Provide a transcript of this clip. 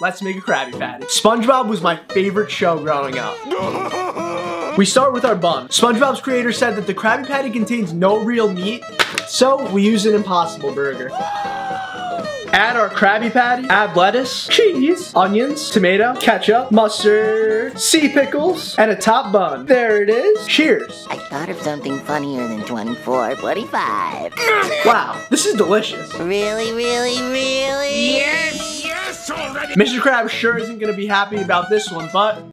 let's make a Krabby Patty. SpongeBob was my favorite show growing up. We start with our bun. SpongeBob's creator said that the Krabby Patty contains no real meat, so we use an Impossible Burger. Add our Krabby Patty, add lettuce, cheese, onions, tomato, ketchup, mustard, sea pickles, and a top bun. There it is. Cheers. I thought of something funnier than 24/45. Wow, this is delicious. Really, really, really? Yes, already. Mr. Krabs sure isn't gonna be happy about this one, but